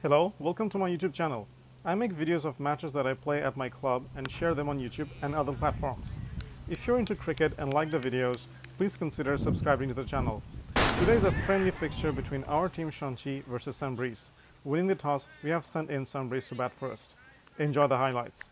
Hello, welcome to my YouTube channel. I make videos of matches that I play at my club and share them on YouTube and other platforms. If you're into cricket and like the videos, please consider subscribing to the channel. Today is a friendly fixture between our team Chantilly versus Saint Brice. Winning the toss, we have sent in Saint Brice to bat first. Enjoy the highlights.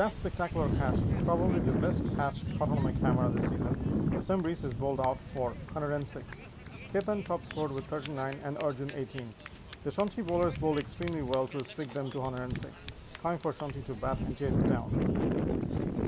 that spectacular catch, probably the best catch caught on my camera this season, Saint Brice is bowled out for 106. Ketan top scored with 39 and Arjun 18. The Chantilly bowlers bowled extremely well to restrict them to 106. Time for Chantilly to bat and chase it down.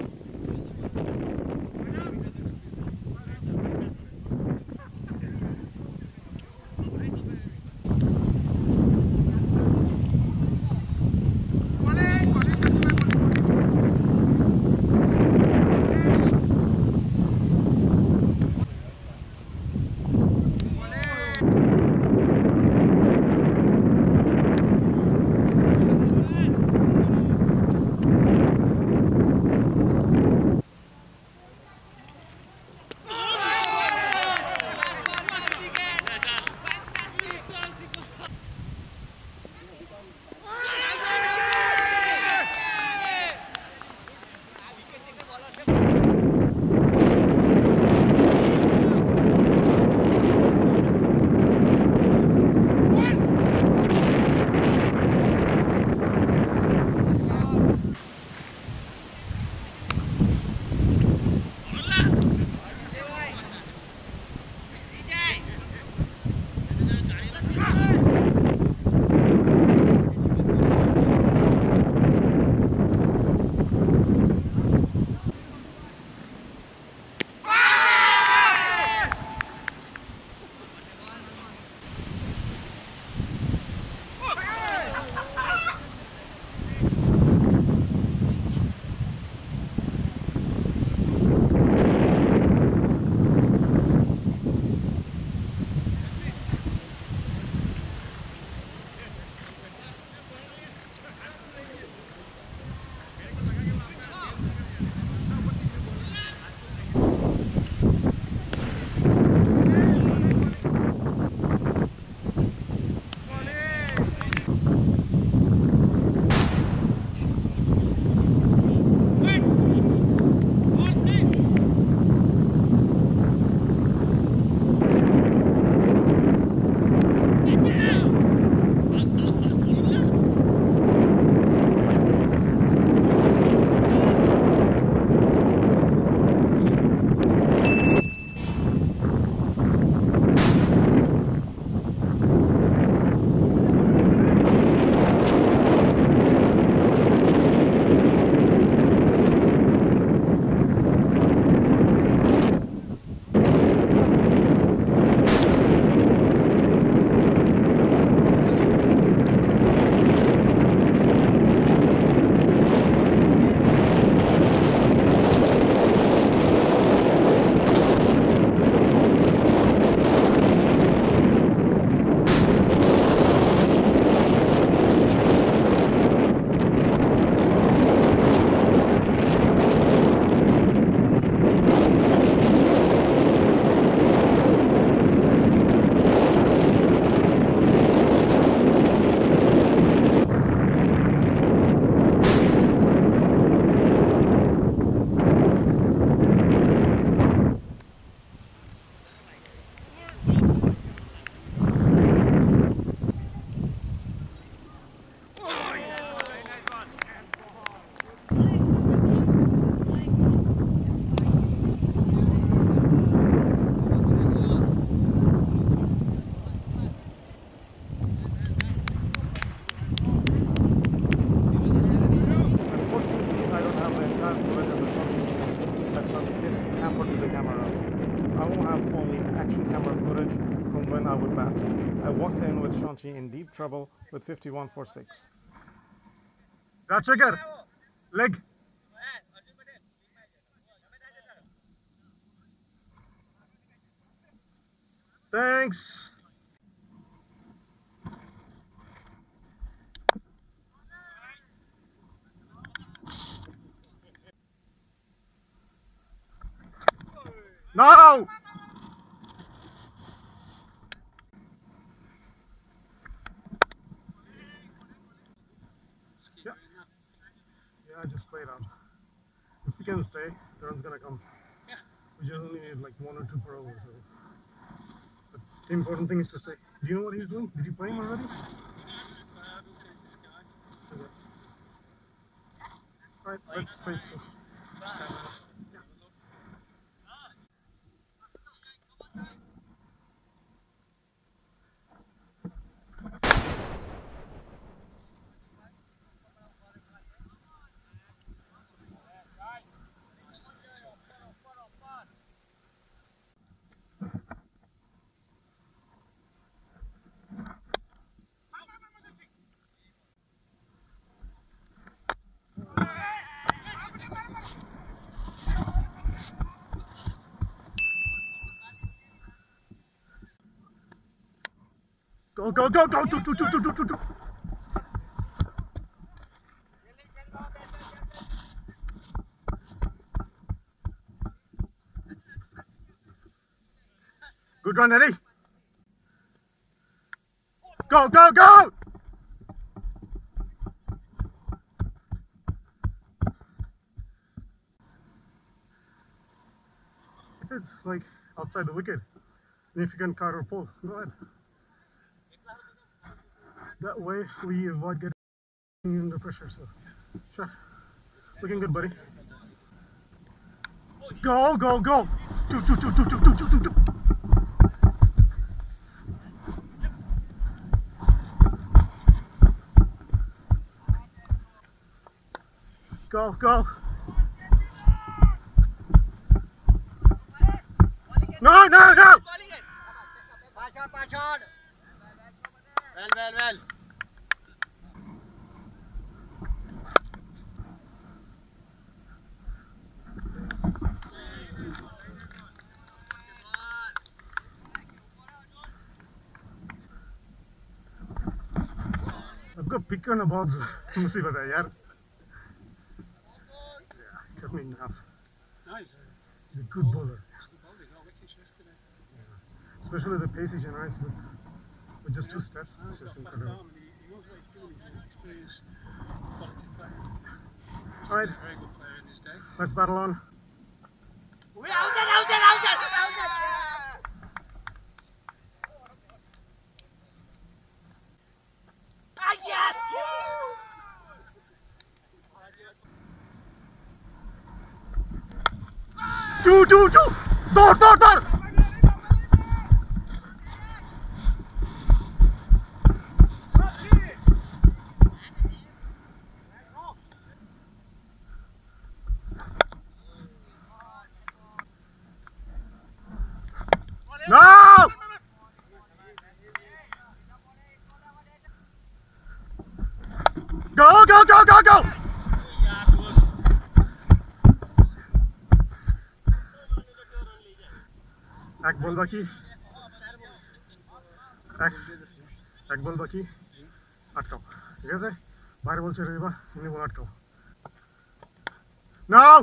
when I would bat. I walked in with Chantilly in deep trouble with 51 for 6. Ratchagar, leg. Thanks. No! Yeah. Yeah, I just played out. If we can stay, the run's gonna come. We just only need like 1 or 2 per over. So. But the important thing is to stay. Do you know what he's doing? Did you play him already? Okay. Alright, let's wait for just 10 minutes. Go, go, go, go! Do. Good run, Eddie! Go, go, go! If it's like outside the wicket, and if you can card or pull, go ahead. That way we avoid getting under pressure, so sure. Looking good, buddy. Go, go, go! Do. Go, go! No! Passion. Well. I've got picker and balls. Musibat hai yaar. Yeah, cut me in half. Nice. He's a good bowler. Especially the pace he generates with just 2 steps. It's just incredible. He knows what he's doing. He's an experienced quality player. Alright, Very good player in his day. let's battle on. Do! Door! No! Go! এক বল বাকি এক বল বাকি আটকাও ঠিক আছে বাইরে বল ছেড়ে দিবা এমনি বল আটকাও নাও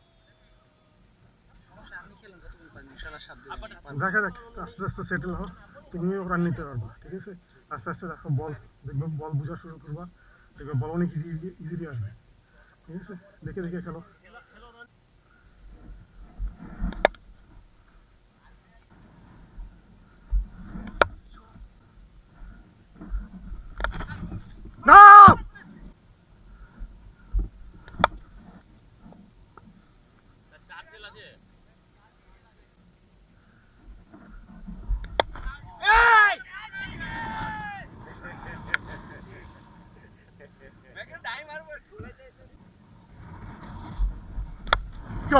দেখা যাক আস্তে আস্তে সেটেল হও তুমিও রান নিতে পারবা ঠিক আছে আস্তে আস্তে দেখো বল দেখবে বল বোঝা শুরু করবা দেখবে বল অনেক ইজিলি আসবে ঠিক আছে দেখে খেলো No! Go!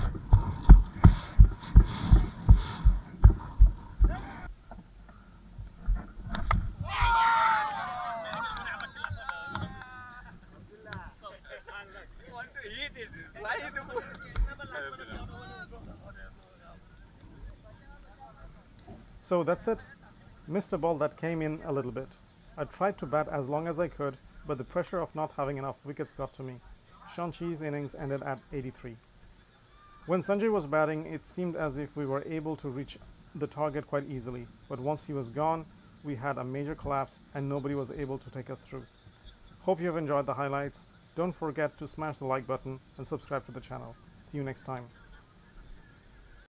So that's it. Missed a ball that came in a little bit. I tried to bat as long as I could, but the pressure of not having enough wickets got to me. Chantilly's innings ended at 83. When Sanjay was batting, it seemed as if we were able to reach the target quite easily, but once he was gone, we had a major collapse and nobody was able to take us through. Hope you have enjoyed the highlights. Don't forget to smash the like button and subscribe to the channel. See you next time.